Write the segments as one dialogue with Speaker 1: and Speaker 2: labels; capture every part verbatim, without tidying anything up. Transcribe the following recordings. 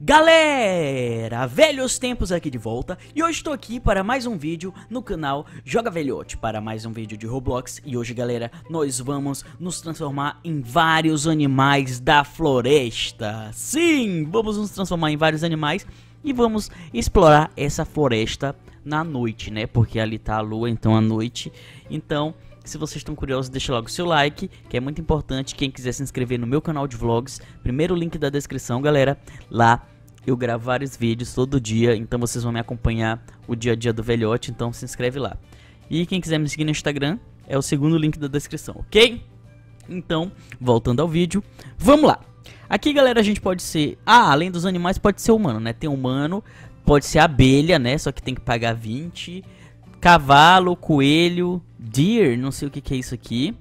Speaker 1: Galera, velhos tempos aqui de volta, e hoje estou aqui para mais um vídeo no canal Joga Velhote, para mais um vídeo de Roblox. E hoje, galera, nós vamos nos transformar em vários animais da floresta. Sim, vamos nos transformar em vários animais e vamos explorar essa floresta na noite, né? Porque ali tá a lua, então à noite. Então, se vocês estão curiosos, deixa logo o seu like, que é muito importante. Quem quiser se inscrever no meu canal de vlogs, primeiro link da descrição, galera. Lá eu gravo vários vídeos todo dia, então vocês vão me acompanhar o dia a dia do velhote, então se inscreve lá. E quem quiser me seguir no Instagram, é o segundo link da descrição, ok? Então, voltando ao vídeo, vamos lá. Aqui, galera, a gente pode ser... Ah, além dos animais, pode ser humano, né? Tem humano, pode ser abelha, né? Só que tem que pagar vinte. Cavalo, coelho, deer, não sei o que, que é isso aqui.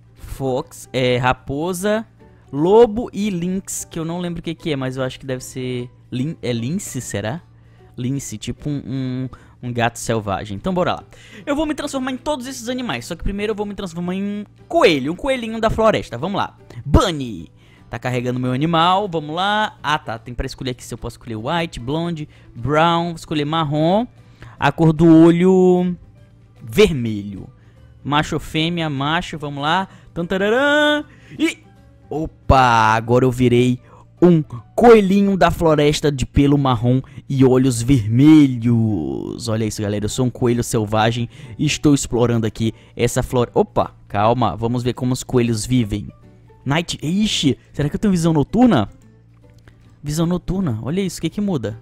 Speaker 1: Fox, é, raposa, lobo e lynx, que eu não lembro o que, que é, mas eu acho que deve ser... Lin, é lince, será? Lince, tipo um, um, um gato selvagem. Então bora lá. Eu vou me transformar em todos esses animais, só que primeiro eu vou me transformar em um coelho, um coelhinho da floresta. Vamos lá. Bunny. Tá carregando meu animal, vamos lá. Ah tá, tem pra escolher aqui se eu posso escolher white, blonde, brown, escolher marrom. A cor do olho vermelho. Macho ou fêmea, macho, vamos lá. Tantararã. E... Opa, agora eu virei um coelhinho da floresta de pelo marrom e olhos vermelhos. Olha isso, galera, eu sou um coelho selvagem e estou explorando aqui essa floresta. Opa, calma, vamos ver como os coelhos vivem. Night, ixi, será que eu tenho visão noturna? Visão noturna, olha isso, o que que muda?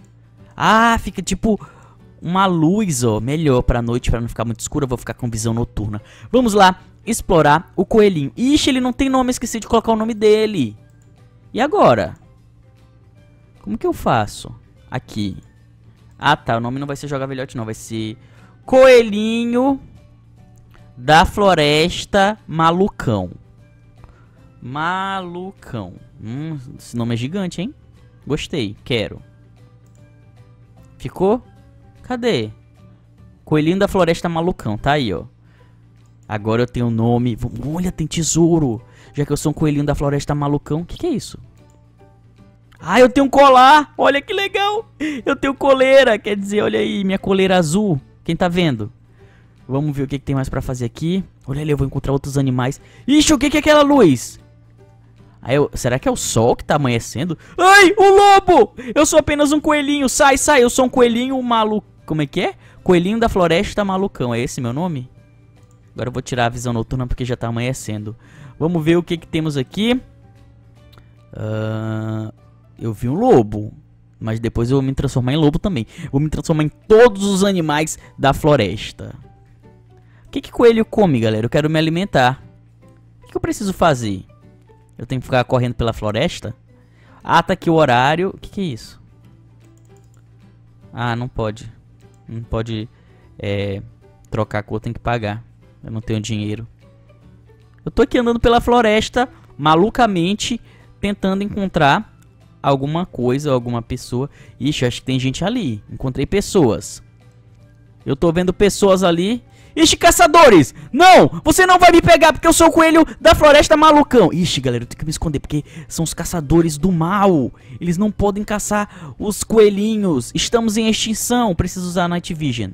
Speaker 1: Ah, fica tipo uma luz, ó, melhor pra noite, pra não ficar muito escura, eu vou ficar com visão noturna. Vamos lá, explorar o coelhinho. Ixi, ele não tem nome, esqueci de colocar o nome dele. E agora? Como que eu faço? Aqui. Ah, tá, o nome não vai ser Joga Velhote, não, vai ser Coelhinho da Floresta Malucão. Malucão. Hum, esse nome é gigante, hein? Gostei, quero. Ficou? Cadê? Coelhinho da Floresta Malucão, tá aí, ó. Agora eu tenho o nome. Olha, tem tesouro. Já que eu sou um coelhinho da Floresta Malucão. O que que é isso? Ah, eu tenho um colar. Olha que legal. Eu tenho coleira. Quer dizer, olha aí, minha coleira azul. Quem tá vendo? Vamos ver o que, que tem mais pra fazer aqui. Olha ali, eu vou encontrar outros animais. Ixi, o que que é aquela luz? Ah, eu... Será que é o sol que tá amanhecendo? Ai, o lobo! Eu sou apenas um coelhinho. Sai, sai. Eu sou um coelhinho maluco. Como é que é? Coelhinho da Floresta Malucão. É esse meu nome? Agora eu vou tirar a visão noturna porque já tá amanhecendo. Vamos ver o que que temos aqui. Uh, eu vi um lobo. Mas depois eu vou me transformar em lobo também. Vou me transformar em todos os animais da floresta. O que que coelho come, galera? Eu quero me alimentar. O que que eu preciso fazer? Eu tenho que ficar correndo pela floresta? Ah, tá aqui o horário. O que que é isso? Ah, não pode. Não pode é, trocar a cor, tem que pagar. Eu não tenho dinheiro. Eu tô aqui andando pela floresta, malucamente, tentando encontrar alguma coisa, alguma pessoa. Ixi, acho que tem gente ali. Encontrei pessoas. Eu tô vendo pessoas ali. Ixi, caçadores! Não! Você não vai me pegar porque eu sou o coelho da Floresta Malucão. Ixi, galera, eu tenho que me esconder porque são os caçadores do mal. Eles não podem caçar os coelhinhos. Estamos em extinção. Preciso usar Night Vision.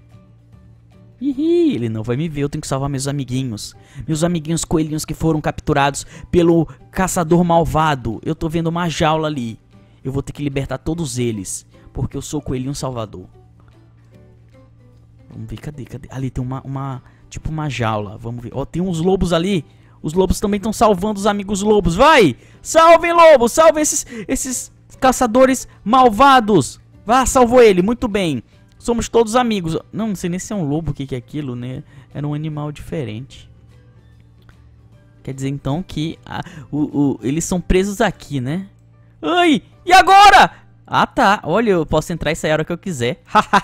Speaker 1: Ih, ele não vai me ver, eu tenho que salvar meus amiguinhos. Meus amiguinhos coelhinhos que foram capturados pelo caçador malvado. Eu tô vendo uma jaula ali. Eu vou ter que libertar todos eles, porque eu sou o coelhinho salvador. Vamos ver, cadê, cadê? Ali tem uma, uma tipo uma jaula, vamos ver. Ó, oh, tem uns lobos ali. Os lobos também estão salvando os amigos lobos. Vai! Salvem lobos, salvem esses, esses caçadores malvados. Vá, salvou ele, muito bem. Somos todos amigos. Não, não sei nem se é um lobo, o que, que é aquilo, né? Era um animal diferente. Quer dizer, então, que a, o, o, eles são presos aqui, né? Ai, e agora? Ah, tá. Olha, eu posso entrar e sair a hora que eu quiser.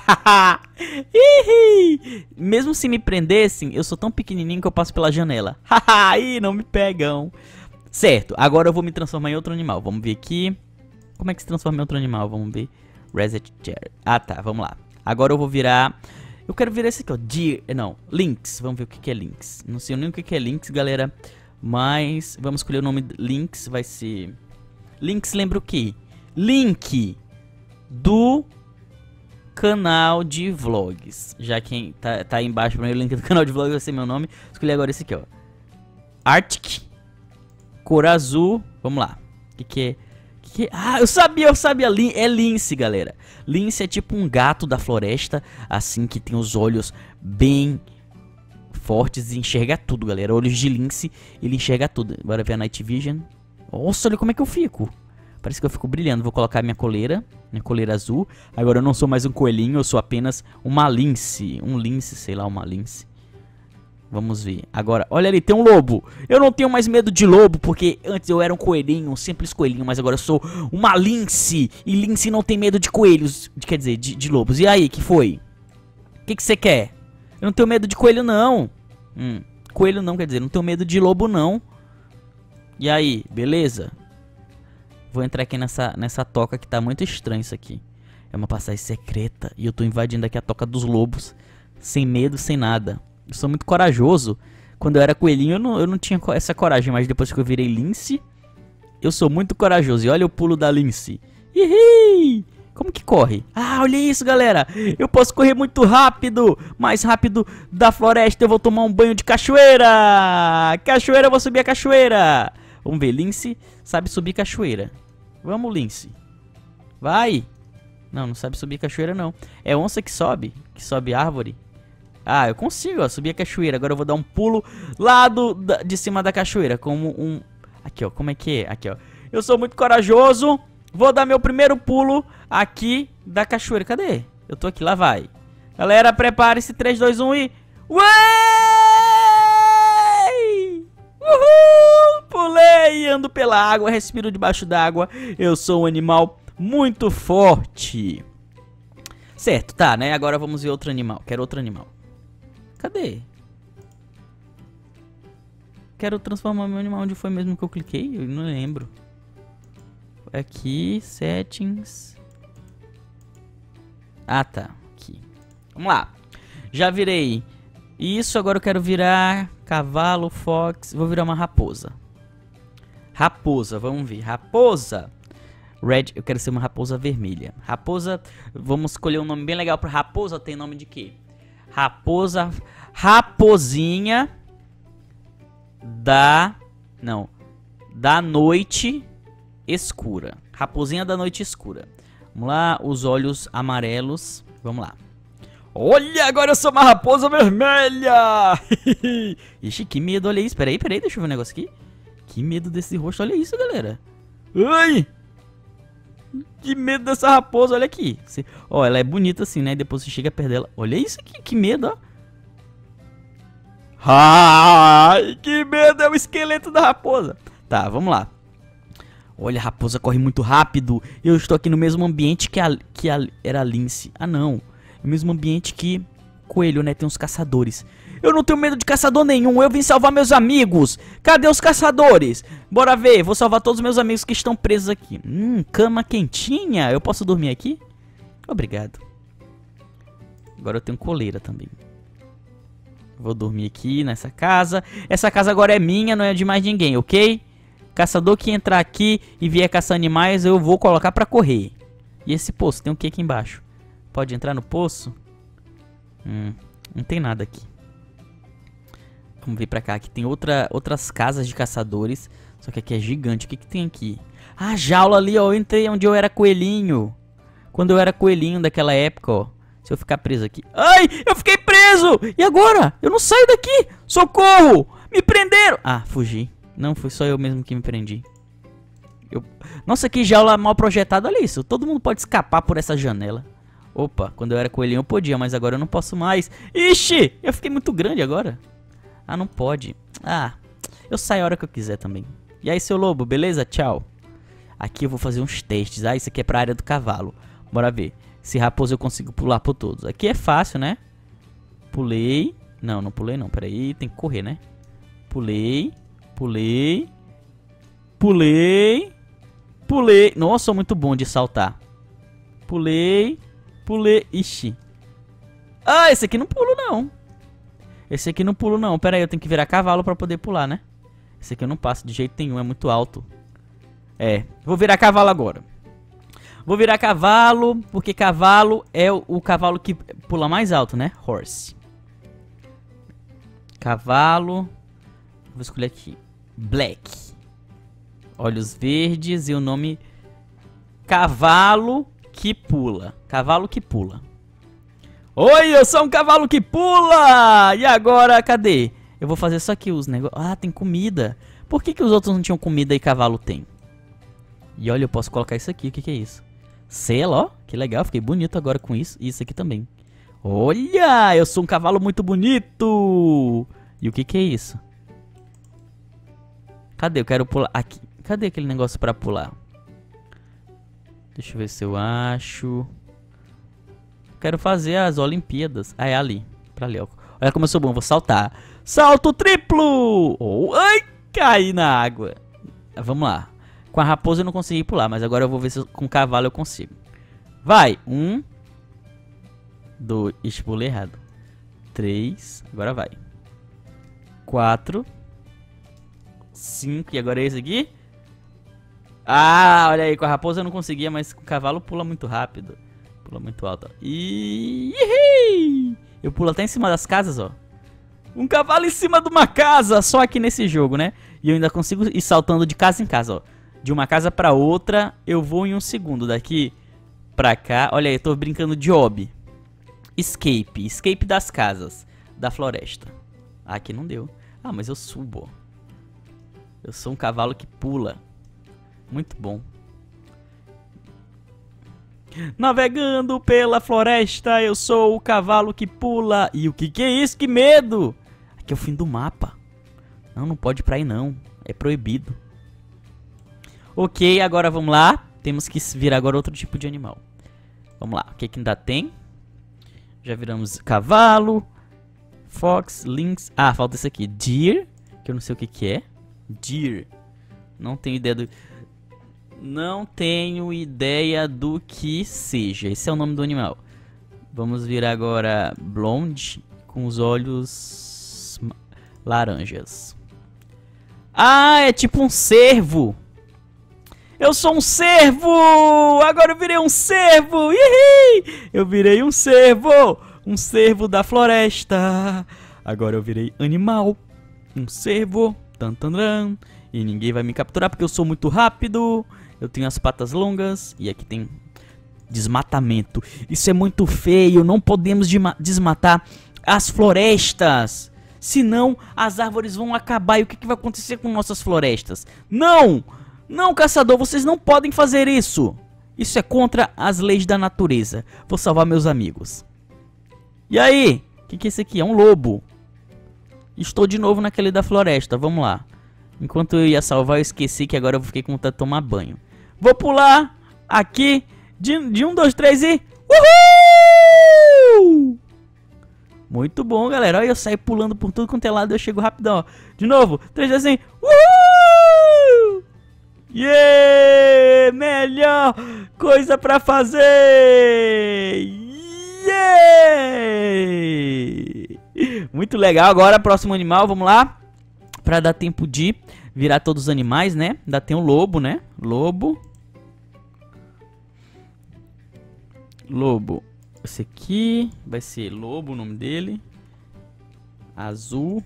Speaker 1: Mesmo se me prendessem, eu sou tão pequenininho que eu passo pela janela. Ih, não me pegam. Certo, agora eu vou me transformar em outro animal. Vamos ver aqui. Como é que se transforma em outro animal? Vamos ver. Reset chair. Ah, tá. Vamos lá. Agora eu vou virar... Eu quero virar esse aqui, ó. Deer... Não, Lynx. Vamos ver o que que é Lynx. Não sei nem o que que é Lynx, galera. Mas vamos escolher o nome Lynx. Vai ser... Lynx lembra o quê? link do canal de vlogs. Já quem tá, tá aí embaixo pra mim, o link do canal de vlogs vai ser meu nome. Escolhi agora esse aqui, ó. Arctic, cor azul. Vamos lá. O que, que é? Que que é? Ah, eu sabia, eu sabia. É lince, galera. Lince é tipo um gato da floresta, assim, que tem os olhos bem fortes e enxerga tudo, galera. Olhos de lince, ele enxerga tudo. Bora ver a Night Vision. Nossa, olha como é que eu fico. Parece que eu fico brilhando. Vou colocar minha coleira, minha coleira azul. Agora eu não sou mais um coelhinho, eu sou apenas uma lince. Um lince, sei lá, uma lince. Vamos ver. Agora, olha ali, tem um lobo. Eu não tenho mais medo de lobo, porque antes eu era um coelhinho, um simples coelhinho. Mas agora eu sou uma lince. E lince não tem medo de coelhos. De, quer dizer, de, de lobos. E aí, que foi? O que que você quer? Eu não tenho medo de coelho, não. Hum, coelho não, quer dizer, não tenho medo de lobo, não. E aí, beleza? Vou entrar aqui nessa, nessa toca que tá muito estranho isso aqui. É uma passagem secreta. E eu tô invadindo aqui a toca dos lobos. Sem medo, sem nada. Eu sou muito corajoso. Quando eu era coelhinho eu não, eu não tinha essa coragem. Mas depois que eu virei lince, eu sou muito corajoso. E olha o pulo da lince. Ihi! Como que corre? Ah, olha isso, galera. Eu posso correr muito rápido. Mais rápido da floresta. Eu vou tomar um banho de cachoeira. Cachoeira, eu vou subir a cachoeira. Vamos ver, lince sabe subir cachoeira. Vamos, lince. Vai. Não, não sabe subir cachoeira, não. É onça que sobe. Que sobe árvore. Ah, eu consigo, ó, subir a cachoeira. Agora eu vou dar um pulo lá do, da, de cima da cachoeira. Como um... Aqui, ó, como é que é? Aqui, ó. Eu sou muito corajoso. Vou dar meu primeiro pulo aqui da cachoeira. Cadê? Eu tô aqui, lá vai. Galera, prepare-se. três, dois, um e... Ué! Uhul! Pulei, ando pela água, respiro debaixo d'água. Eu sou um animal muito forte. Certo, tá, né? Agora vamos ver outro animal. Quero outro animal. Cadê? Quero transformar meu animal. Onde foi mesmo que eu cliquei? Eu não lembro. Aqui, settings. Ah, tá. Aqui. Vamos lá. Já virei isso, agora eu quero virar cavalo, fox. Vou virar uma raposa. Raposa, vamos ver. Raposa. Red, eu quero ser uma raposa vermelha. Raposa, vamos escolher um nome bem legal para raposa. Tem nome de quê? Raposa, raposinha da... Não. Da noite escura. Raposinha da noite escura. Vamos lá, os olhos amarelos. Vamos lá. Olha, agora eu sou uma raposa vermelha. Ixi, que medo, olha isso. Peraí, peraí, deixa eu ver um negócio aqui. Que medo desse rosto, olha isso, galera. Ai! Que medo dessa raposa, olha aqui. Você, ó, ela é bonita assim, né? Depois você chega perto dela. Olha isso aqui, que medo, ó. Ai, que medo, é o esqueleto da raposa. Tá, vamos lá. Olha, a raposa corre muito rápido. Eu estou aqui no mesmo ambiente que a, que a era a lince. Ah, não. No mesmo ambiente que coelho, né? Tem uns caçadores. Eu não tenho medo de caçador nenhum. Eu vim salvar meus amigos. Cadê os caçadores? Bora ver. Vou salvar todos os meus amigos que estão presos aqui. Hum, cama quentinha. Eu posso dormir aqui? Obrigado. Agora eu tenho coleira também. Vou dormir aqui nessa casa. Essa casa agora é minha, não é de mais ninguém, ok? Caçador que entrar aqui e vier caçar animais, eu vou colocar pra correr. E esse poço? Tem o que aqui embaixo? Pode entrar no poço? Hum, não tem nada aqui. Vamos vir pra cá. Aqui tem outra, outras casas de caçadores. Só que aqui é gigante. O que que tem aqui? Ah, jaula ali, ó. Eu entrei onde eu era coelhinho. Quando eu era coelhinho daquela época, ó. Se eu ficar preso aqui... Ai, eu fiquei preso! E agora? Eu não saio daqui! Socorro! Me prenderam! Ah, fugi. Não, foi só eu mesmo que me prendi. Eu... Nossa, que jaula mal projetada. Olha isso. Todo mundo pode escapar por essa janela. Opa, quando eu era coelhinho eu podia, mas agora eu não posso mais. Ixi, eu fiquei muito grande agora. Ah, não pode. Ah, eu saio a hora que eu quiser também. E aí, seu lobo, beleza? Tchau. Aqui eu vou fazer uns testes. Ah, isso aqui é pra área do cavalo. Bora ver. Se raposo eu consigo pular por todos. Aqui é fácil, né? Pulei. Não, não pulei não. Peraí, tem que correr, né? Pulei. Pulei. Pulei. Pulei. Nossa, sou muito bom de saltar. Pulei. Pulei. Ixi. Ah, esse aqui não pulo não. Esse aqui não pulo não. Pera aí, eu tenho que virar cavalo pra poder pular, né? Esse aqui eu não passo de jeito nenhum, é muito alto. É, vou virar cavalo agora. Vou virar cavalo, porque cavalo é o, o cavalo que pula mais alto, né? Horse. Cavalo. Vou escolher aqui. Black. Olhos verdes e o nome... Cavalo que pula. Cavalo que pula. Oi, eu sou um cavalo que pula! E agora, cadê? Eu vou fazer só aqui os negócios. Ah, tem comida. Por que que os outros não tinham comida e cavalo tem? E olha, eu posso colocar isso aqui. O que que é isso? Sela, ó. Que legal, fiquei bonito agora com isso. E isso aqui também. Olha, eu sou um cavalo muito bonito. E o que que é isso? Cadê? Eu quero pular aqui. Cadê aquele negócio pra pular? Deixa eu ver se eu acho. Quero fazer as Olimpíadas. Ah, é ali. Pra ali, ó. Olha como eu sou bom, vou saltar. Salto triplo! Oh, ai, caí na água. Vamos lá. Com a raposa eu não consegui pular, mas agora eu vou ver se eu, com o cavalo eu consigo. Vai. Um. Dois. Ixi, pulei errado. Três. Agora vai. Quatro. Cinco. E agora é esse aqui? Ah, olha aí. Com a raposa eu não conseguia, mas com o cavalo pula muito rápido. Pula muito alto. E... eu pulo até em cima das casas, ó. Um cavalo em cima de uma casa. Só aqui nesse jogo, né? E eu ainda consigo ir saltando de casa em casa, ó. De uma casa pra outra, eu vou em um segundo. Daqui pra cá. Olha aí, eu tô brincando de hobby. Escape. Escape das casas. Da floresta. Ah, aqui não deu. Ah, mas eu subo, ó. Eu sou um cavalo que pula. Muito bom. Navegando pela floresta, eu sou o cavalo que pula. E o que que é isso? Que medo! Aqui é o fim do mapa. Não, não pode ir pra aí não. É proibido. Ok, agora vamos lá. Temos que virar agora outro tipo de animal. Vamos lá, o que que ainda tem? Já viramos cavalo, fox, lynx. Ah, falta esse aqui, deer, que eu não sei o que que é. Deer. Não tenho ideia do... Não tenho ideia do que seja. Esse é o nome do animal. Vamos virar agora blonde, com os olhos laranjas. Ah, é tipo um cervo. Eu sou um cervo! Agora eu virei um cervo! Ihi! Eu virei um cervo! Um cervo da floresta. Agora eu virei animal. Um cervo. Tan, tan, tan. E ninguém vai me capturar porque eu sou muito rápido. Eu tenho as patas longas. E aqui tem desmatamento. Isso é muito feio. Não podemos desmatar as florestas. Senão as árvores vão acabar. E o que, que vai acontecer com nossas florestas? Não! Não, caçador, vocês não podem fazer isso. Isso é contra as leis da natureza. Vou salvar meus amigos. E aí? O que, que é esse aqui? É um lobo. Estou de novo naquele da floresta. Vamos lá. Enquanto eu ia salvar, eu esqueci que agora eu fiquei com vontade de tomar banho. Vou pular aqui de, de um, dois, três e... Uhul! Muito bom, galera. Olha, eu saí pulando por tudo quanto é lado e eu chego rapidão. Ó. De novo. três, dois, assim. Uhul! Yeah! Melhor coisa pra fazer! Yeah! Muito legal. Agora, próximo animal, vamos lá. Pra dar tempo de virar todos os animais, né? Ainda tem o lobo, né? Lobo. Lobo. Esse aqui vai ser lobo, o nome dele. Azul.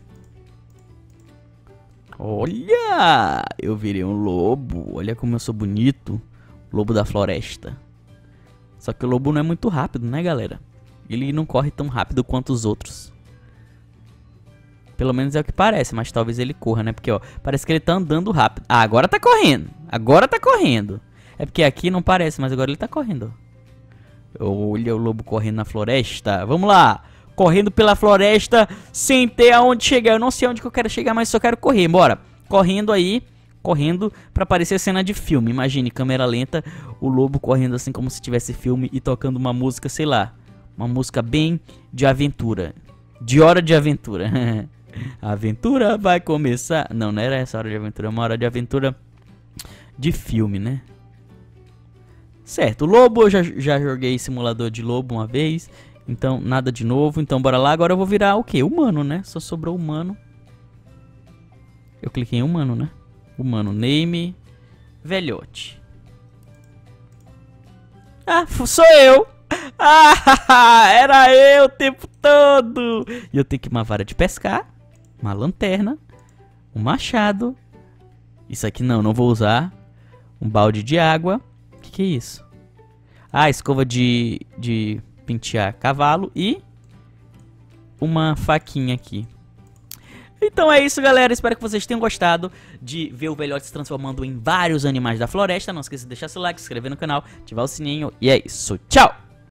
Speaker 1: Olha! Eu virei um lobo. Olha como eu sou bonito. Lobo da floresta. Só que o lobo não é muito rápido, né, galera? Ele não corre tão rápido quanto os outros. Pelo menos é o que parece, mas talvez ele corra, né? Porque, ó, parece que ele tá andando rápido. Ah, agora tá correndo. Agora tá correndo. É porque aqui não parece, mas agora ele tá correndo. Olha o lobo correndo na floresta. Vamos lá. Correndo pela floresta sem ter aonde chegar. Eu não sei onde que eu quero chegar, mas só quero correr. Bora. Correndo aí. Correndo pra parecer cena de filme. Imagine, câmera lenta. O lobo correndo assim como se tivesse filme e tocando uma música, sei lá. Uma música bem de aventura. De hora de aventura. A aventura vai começar. Não, não era essa hora de aventura. É uma hora de aventura de filme, né? Certo. O lobo, eu já, já joguei simulador de lobo uma vez. Então, nada de novo. Então, bora lá. Agora eu vou virar o quê? Humano, né? Só sobrou humano. Eu cliquei em humano, né? Humano. Name. Velhote. Ah, sou eu. Ah, era eu o tempo todo. E eu tenho que uma vara de pescar, uma lanterna, um machado. Isso aqui não, não vou usar. Um balde de água. O que, que é isso? Ah, escova de, de pentear cavalo e uma faquinha aqui. Então é isso, galera. Espero que vocês tenham gostado de ver o velhote se transformando em vários animais da floresta. Não esqueça de deixar seu like, se inscrever no canal, ativar o sininho. E é isso. Tchau!